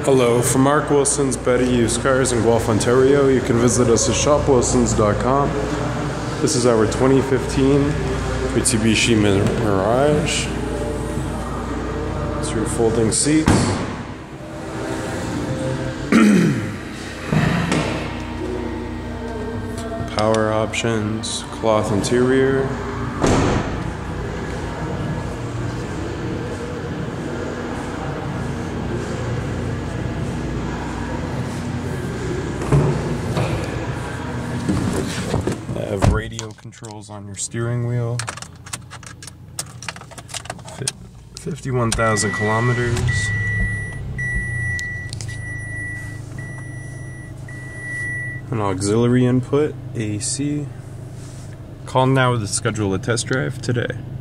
Hello, from Mark Wilson's Better Used Cars in Guelph, Ontario. You can visit us at shopwilsons.com. This is our 2015 Mitsubishi Mirage. Through folding seats. Power options, cloth interior. Have radio controls on your steering wheel. 51,000 kilometers. An auxiliary input, AC. Call now to schedule a test drive today.